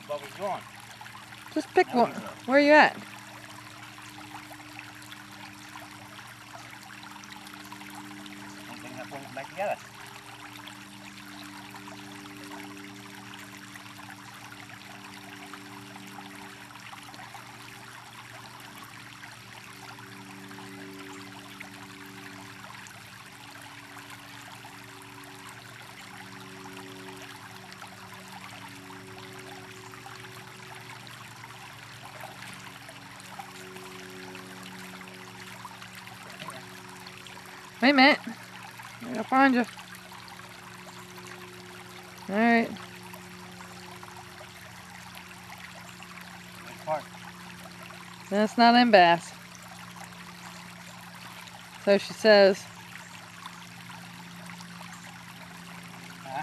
What was going? Just pick one. Where are you at? I'm thinking of putting it back together. Wait a minute. I gotta find you. Alright. Which part? That's not in bass. So she says. Huh?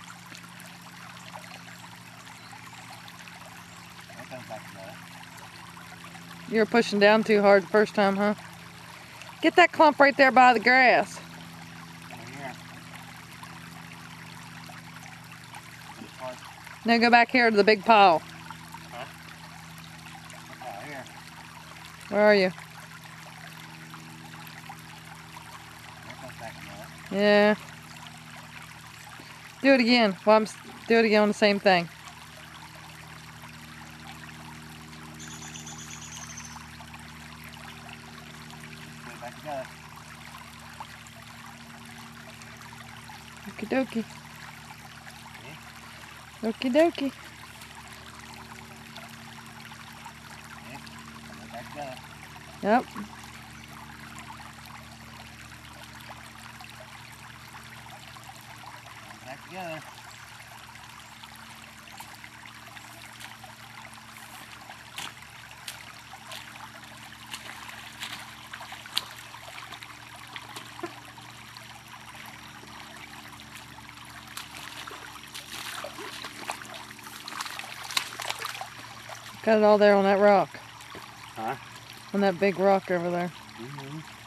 That comes back together. You were pushing down too hard the first time, huh? Get that clump right there by the grass. Over here. Which part? Now go back here to the big pile. Huh? Oh, here. Where are you? That comes back together. Yeah. Do it again. Well, do it again on the same thing. Put it back together. Okie dokie. See? Okie dokie. See? Put it back together. Yep. Put it back together. Got it all there on that rock. Huh? On that big rock over there. Mm-hmm.